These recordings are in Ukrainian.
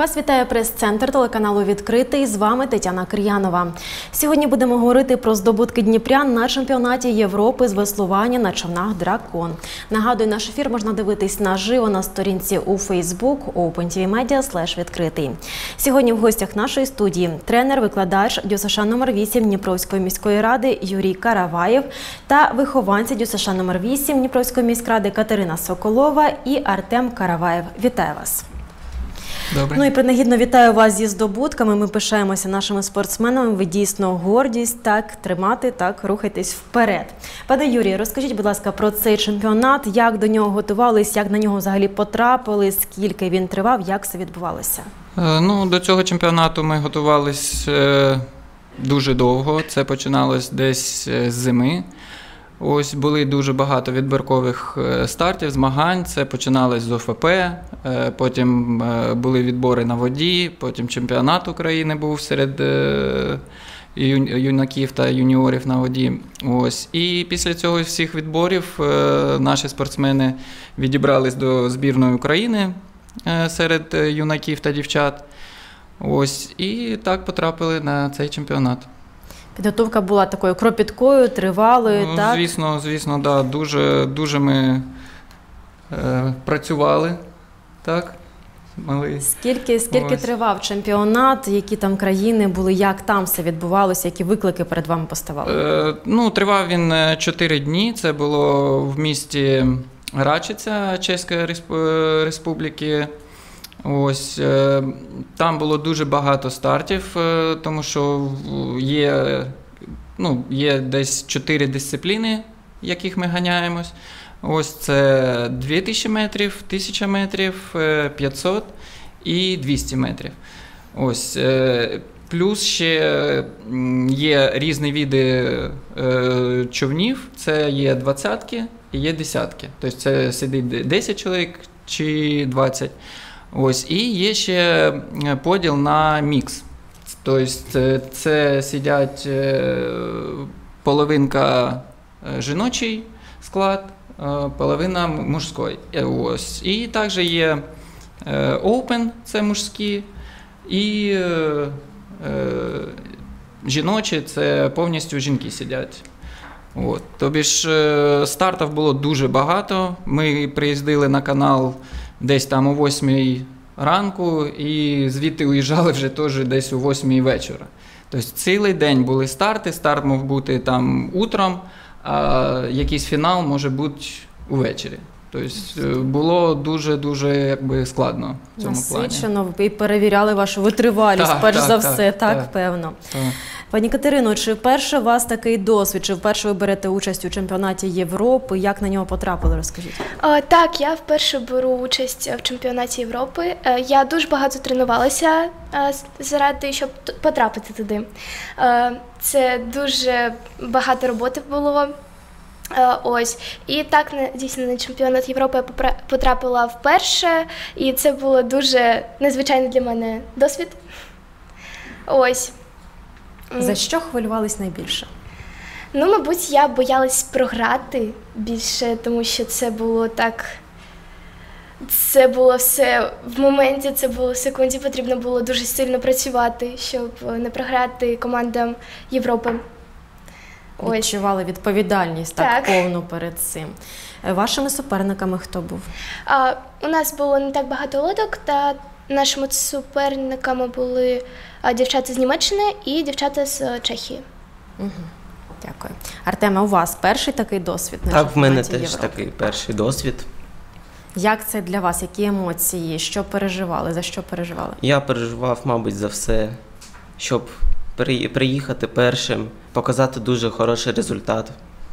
Вас вітає прес-центр телеканалу «Відкритий». З вами Тетяна Кир'янова. Сьогодні будемо говорити про здобутки дніпрян на чемпіонаті Європи з веслування на човнах «Дракон». Нагадую, наш ефір можна дивитись наживо на сторінці у Facebook opentvmedia/відкритий. Сьогодні в гостях нашої студії тренер-викладач ДЮСШ номер 8 Дніпровської міської ради Юрій Караваєв та вихованці ДЮСШ номер 8 Дніпровської міськради Катерина Соколова і Артем Караваєв. Вітаю вас! Добре. Ну і принагідно вітаю вас зі здобутками. Ми пишаємося нашими спортсменами. Ви дійсно гордість. Так, тримати, так, рухайтесь вперед. Пане Юрію, розкажіть, будь ласка, про цей чемпіонат, як до нього готувались, як на нього взагалі потрапили, скільки він тривав, як все відбувалося? Ну, до цього чемпіонату ми готувались дуже довго. Це починалось десь з зими. Ось були дуже багато відбіркових стартів, змагань. Це починалось з ОФП, потім були відбори на воді, потім чемпіонат України був серед юнаків та юніорів на воді. Ось. І після цього всіх відборів наші спортсмени відібрались до збірної України серед юнаків та дівчат. Ось. І так потрапили на цей чемпіонат. Підготовка була такою кропіткою, тривалою, так? Звісно, да. Дуже ми працювали, так? Скільки тривав чемпіонат, які там країни були, як там все відбувалося, які виклики перед вами поставали? Тривав він 4 дні, це було в місті Рачиця Чеської Республіки. Ось, там було дуже багато стартів, тому що є десь 4 дисципліни, яких ми ганяємось. Ось це 2000 метрів, 1000 метрів, 500 і 200 метрів. Ось, плюс ще є різні види човнів, це є 20-ки і є 10-ки. Тобто це сидить 10 чоловік чи 20. Ось, і є ще поділ на мікс. Тобто це сидять половинка жіночий склад, половина мужський. Ось. І також є open, це мужські, і жіночі, це повністю жінки сидять. От. Тобі ж стартів було дуже багато. Ми приїздили на канал десь там о 8 ранку і звідти уїжджали вже теж десь о 8 вечора. Тобто цілий день були старти, старт мав бути там утром, а якийсь фінал може бути увечері. Тобто було дуже складно в цьому плані. Насичено, і перевіряли вашу витривалість, перш за все, так, певно. Так. Пані Катерино, чи вперше у вас такий досвід, чи вперше ви берете участь у чемпіонаті Європи, як на нього потрапили, розкажіть? Так, я вперше беру участь в чемпіонаті Європи. Я дуже багато тренувалася заради, щоб потрапити туди. Це дуже багато роботи було. Ось. І так, дійсно, на чемпіонат Європи я потрапила вперше, і це було дуже незвичайний для мене досвід. Ось. За що хвилювались найбільше? Мабуть, я боялась програти більше, тому що це було так... Це було все в моменті, це було в секунді, потрібно було дуже сильно працювати, щоб не програти командам Європи. Відчували відповідальність так повну перед цим. Вашими суперниками хто був? У нас було не так багато лодок, та нашими суперниками були дівчата з Німеччини і дівчата з Чехії. Угу. Дякую. Артеме, у вас перший такий досвід на чемпіонаті Європи? Так, в мене теж такий перший досвід. Як це для вас? Які емоції? Що переживали? За що переживали? Я переживав, мабуть, за все, щоб приїхати першим, показати дуже хороший результат.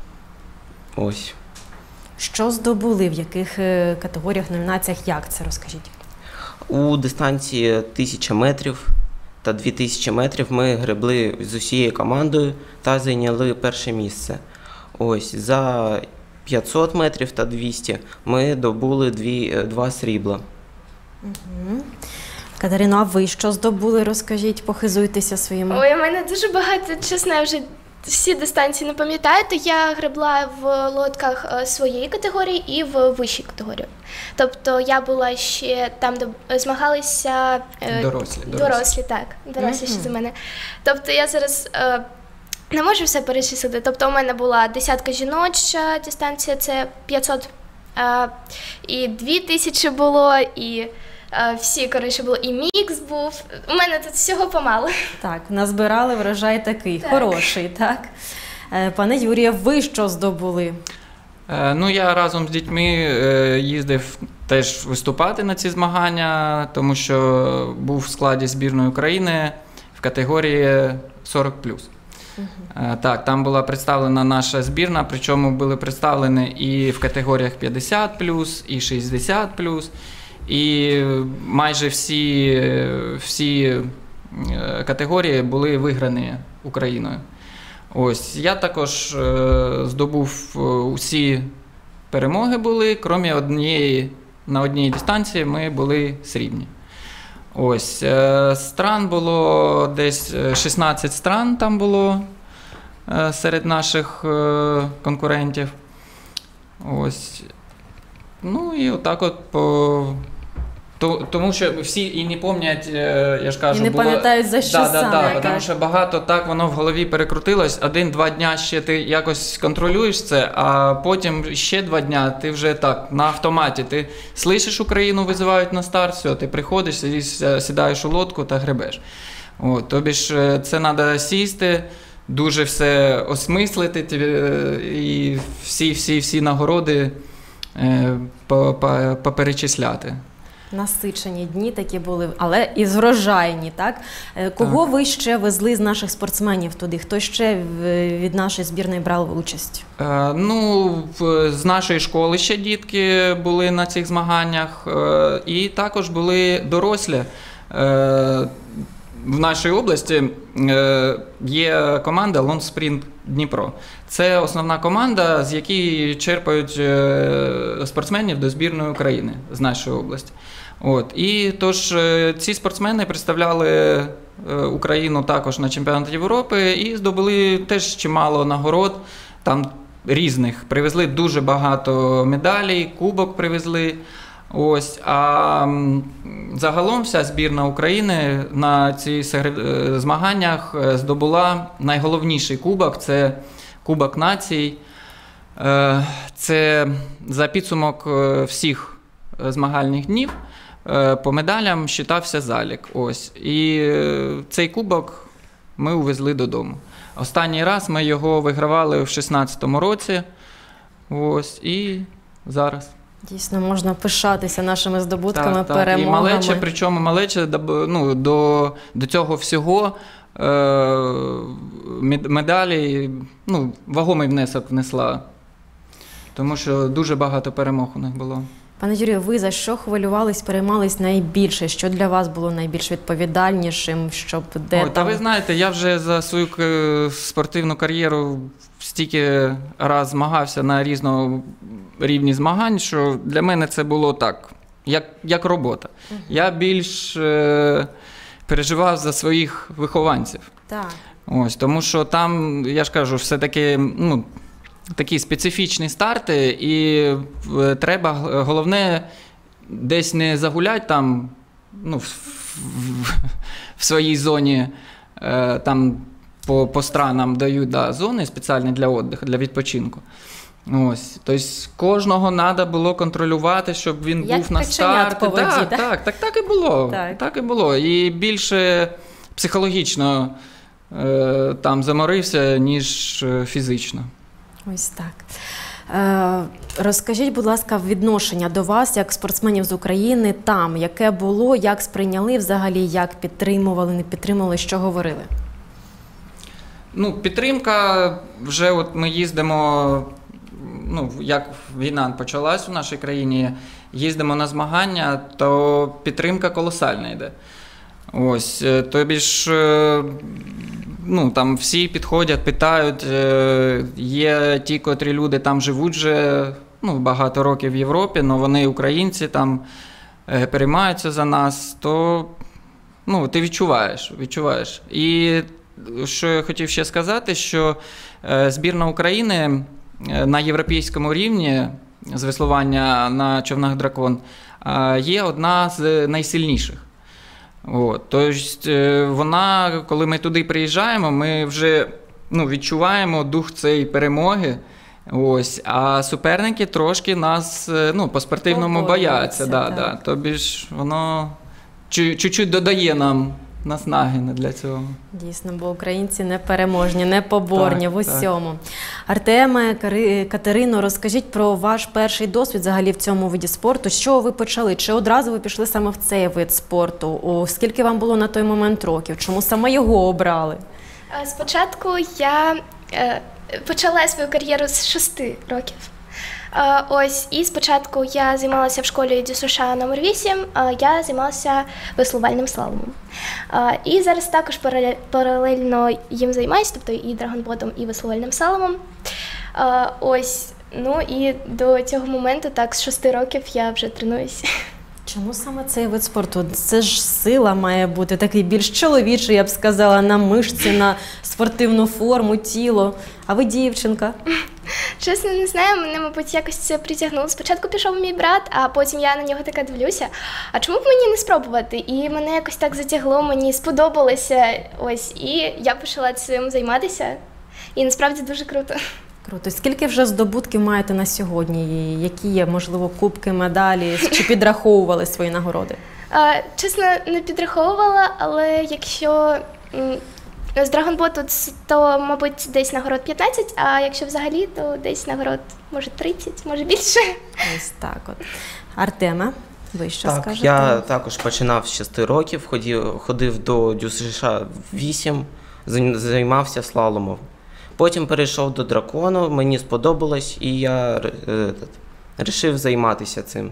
Ось. Що здобули, в яких категоріях, номінаціях, як це, розкажіть? У дистанції 1000 метрів та 2000 метрів ми гребли з усією командою та зайняли перше місце. Ось, за 500 метрів та 200 ми добули 2 срібла. Угу. Катерино, а ви що здобули? Розкажіть, похизуйтеся своїми. Ой, у мене дуже багато, чесно, я вже всі дистанції не пам'ятаю, то я гребла в лодках своєї категорії і в вищій категорії. Тобто я була ще там, де змагалися дорослі, так, дорослі ще за мене. Тобто я зараз не можу все перечислити. Тобто у мене була 10 жіноча дистанція, це 500, і 2000 було, і всі, коротше, було, і мікс був. У мене тут всього помалу. Так, назбирали врожай такий, хороший, так? Пане Юрію, ви що здобули? Ну, я разом з дітьми їздив теж виступати на ці змагання, тому що був в складі збірної України в категорії 40+. Так, там була представлена наша збірна, причому були представлені і в категоріях 50+, і 60+, і майже всі категорії були виграні Україною. Ось, я також здобув усі перемоги були, крім однієї, на одній дистанції ми були срібні. Ось, стран було десь 16 стран там було серед наших конкурентів. Ось. Ну і отак от тому що всі і не пам'ятають, я ж кажу, і не пам'ятають, за що саме. Тому що багато так воно в голові перекрутилось. 1-2 дня ще ти якось контролюєш це, а потім ще 2 дня ти вже так, на автоматі. Ти слышиш, Україну визивають на старт, все, ти приходиш, сідаєш у лодку та гребеш. Тобі ж це треба сісти, дуже все осмислити і всі нагороди поперечисляти. Насичені дні такі були, але і зрожайні, так? Кого ви ще везли з наших спортсменів туди? Хто ще від нашої збірної брав участь? Ну, з нашої школи ще дітки були на цих змаганнях, і також були дорослі. В нашій області є команда Long Sprint Дніпро. Це основна команда, з якої черпають спортсменів до збірної України з нашої області. І тож ці спортсмени представляли Україну також на чемпіонаті Європи і здобули теж чимало нагород, там різних. Привезли дуже багато медалей, кубок привезли. А загалом вся збірна України на цих змаганнях здобула найголовніший кубок – це Кубок націй. Це за підсумок всіх змагальних днів по медалям вважався залік. І цей кубок ми увезли додому. Останній раз ми його вигравали в 2016 році. І зараз. Дійсно, можна пишатися нашими здобутками, перемогами. І малеча, причому малеча до цього всього медалі, вагомий внесок внесла. Тому що дуже багато перемог у них було. Пане Юрію, ви за що хвилювались, переймались найбільше? Що для вас було найбільш відповідальнішим? Та ви знаєте, я вже за свою спортивну кар'єру стільки раз змагався на різному рівні змагань, що для мене це було так, як робота. Я більш переживав за своїх вихованців. Так. Тому що там, я ж кажу, все-таки такі специфічні старти, і треба, головне, десь не загуляти там, в своїй зоні, там по странам дають зони спеціальні для відпочинку, для відпочинку. Тобто кожного треба було контролювати, щоб він був на старті. Так і було. Так і було. І більше психологічно там заморився, ніж фізично. Ось так. Розкажіть, будь ласка, відношення до вас, як спортсменів з України, там, яке було, як сприйняли взагалі, як підтримували, не підтримували, що говорили? Підтримка, вже ми їздимо, як війна почалась у нашій країні, їздимо на змагання, то підтримка колосальна йде. Тобі ж, там всі підходять, питають, є ті, котрі люди там живуть вже багато років в Європі, але вони українці, там переймаються за нас, то ти відчуваєш. І що я хотів ще сказати, що збірна України на європейському рівні з веслування на човнах «Дракон» є одна з найсильніших. Тобто вона, коли ми туди приїжджаємо, ми вже відчуваємо дух цієї перемоги. А суперники трошки нас по-спортивному бояться. Да. Тобі ж воно чуть-чуть додає нам наснаги для цього. Дійсно, бо українці непереможні, непоборні в усьому. Артеме, Катерино, розкажіть про ваш перший досвід взагалі в цьому виді спорту. З чого ви почали? Чи одразу ви пішли саме в цей вид спорту? Скільки вам було на той момент років? Чому саме його обрали? Спочатку я почала свою кар'єру з 6 років. І спочатку я займалася в школі ДЮСШ номер 8, я займалася веслувальним слаломом. І зараз також паралельно їм займаюся, тобто і драгонботом, і веслувальним слаломом. І до цього моменту, так, з 6 років я вже тренуюся. Чому саме цей вид спорту? Це ж сила має бути, такий більш чоловічий, я б сказала, на мишці, на спортивну форму, тіло. А ви дівчинка? Чесно, не знаю, мене, мабуть, якось це притягнуло. Спочатку пішов мій брат, а потім я на нього така дивлюся. А чому б мені не спробувати? І мене якось так затягло, мені сподобалося. І я почала цим займатися. І насправді дуже круто. Круто. Скільки вже здобутків маєте на сьогодні? Які є, можливо, кубки, медалі? Чи підраховували свої нагороди? Чесно, не підраховувала, але якщо з драгонботу, то, мабуть, десь нагород 15, а якщо взагалі, то десь нагород, може, 30, може більше. Ось так от. Артеме, ви що скажете? Я також починав з 6 років, ходив до ДЮСШ 8, займався слаломом. Потім перейшов до дракону, мені сподобалось, і я вирішив займатися цим.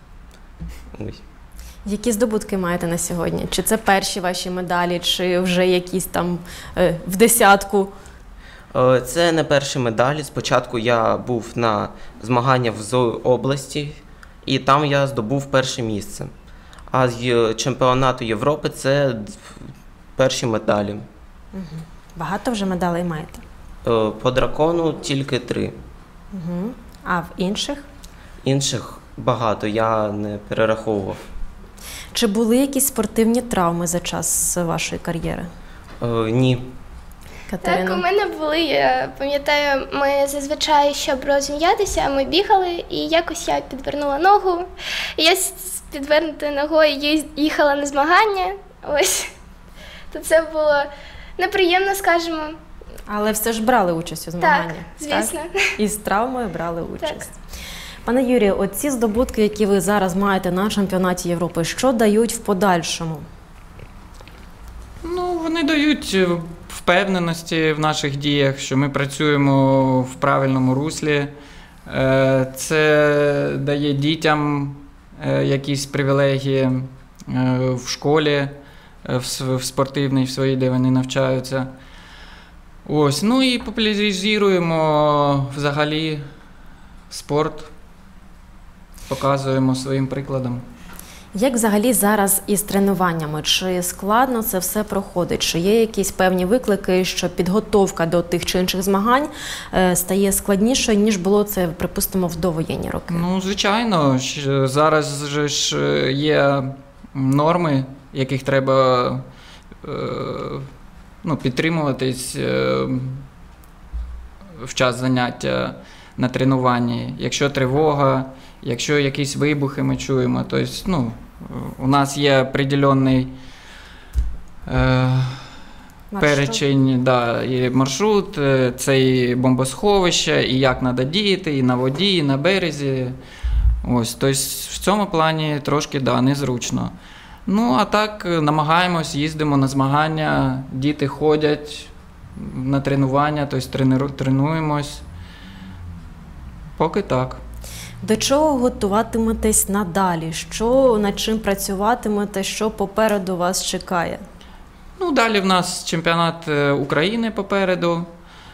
Які здобутки маєте на сьогодні? Чи це перші ваші медалі, чи вже якісь там в десятку? Це не перші медалі. Спочатку я був на змаганнях в області, і там я здобув перше місце. А з чемпіонату Європи це перші медалі. Багато вже медалей маєте? По дракону тільки 3. А в інших? Інших багато, я не перераховував. Чи були якісь спортивні травми за час вашої кар'єри? Ні. Катерина? Так, у мене були, я пам'ятаю, ми зазвичай, щоб розім'ятися, ми бігали, і якось я підвернула ногу. І я з підвернутою ногою їхала на змагання. То це було неприємно, скажімо. Але все ж брали участь у змаганнях? Так, звісно. Так? І з травмою брали участь. Так. Пане Юрію, оці здобутки, які ви зараз маєте на чемпіонаті Європи, що дають в подальшому? Вони дають впевненості в наших діях, що ми працюємо в правильному руслі. Це дає дітям якісь привілегії в школі, в спортивній, в своїй, де вони навчаються. І популяризуємо взагалі спорт, показуємо своїм прикладом. Як взагалі зараз із тренуваннями? Чи складно це все проходить? Чи є якісь певні виклики, що підготовка до тих чи інших змагань стає складнішою, ніж було це, припустимо, в довоєнні роки? Звичайно. Зараз ж є норми, яких треба підтримуватись в час заняття на тренуванні. Якщо тривога, якщо якісь вибухи ми чуємо, тобто, у нас є определенний перечень, і маршрут, це і бомбосховище, і як треба діяти, і на воді, і на березі. Тобто в цьому плані трошки незручно. А так намагаємось, їздимо на змагання, діти ходять на тренування, тобто тренуємось. Поки так. До чого готуватиметесь надалі? Над чим працюватимете? Що попереду вас чекає? Далі в нас чемпіонат України попереду.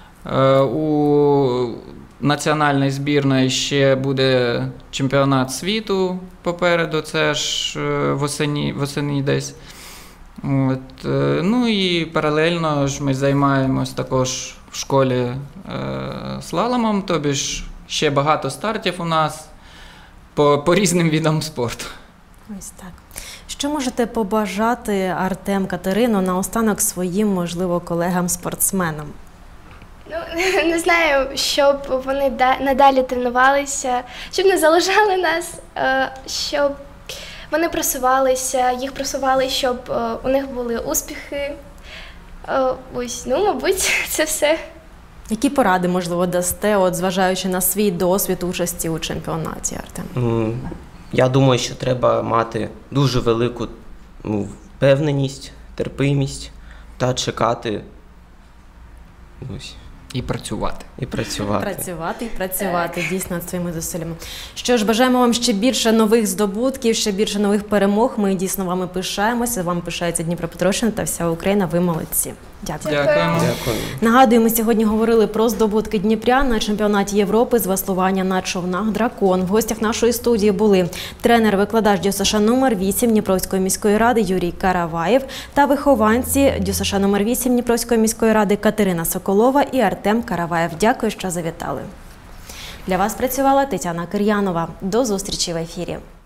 У національної збірної ще буде чемпіонат світу попереду, це ж восени десь. Ну і паралельно ж ми займаємось також в школі слаломом, тобі ж ще багато стартів у нас по різним видам спорту. Ось так. Що можете побажати, Артем, Катерино, наостанок своїм, можливо, колегам-спортсменам? Ну, не знаю, щоб вони надалі тренувалися, щоб не залишали нас, щоб вони просувалися, їх просували, щоб у них були успіхи. Ось, ну, мабуть, це все. Які поради, можливо, дасте, от зважаючи на свій досвід участі у чемпіонаті, Артем? Я думаю, що треба мати дуже велику впевненість, терпимість та чекати ось, І працювати. і працювати. Працювати і працювати, дійсно, над своїми зусиллями. Що ж, бажаємо вам ще більше нових здобутків, ще більше нових перемог. Ми дійсно вами пишаємося, вам пишається Дніпропетровщина та вся Україна. Ви молодці. Дякую. Дякуємо. Дякую. Нагадую, ми сьогодні говорили про здобутки Дніпрян на чемпіонаті Європи з веслування на човнах «Дракон». В гостях нашої студії були тренер-викладач ДЮСШ номер 8 Дніпровської міської ради Юрій Караваєв та вихованці ДЮСШ номер 8 Дніпровської міської ради Катерина Соколова і Артем Караваєв. Дякую, що завітали. Для вас працювала Тетяна Кир'янова. До зустрічі в ефірі.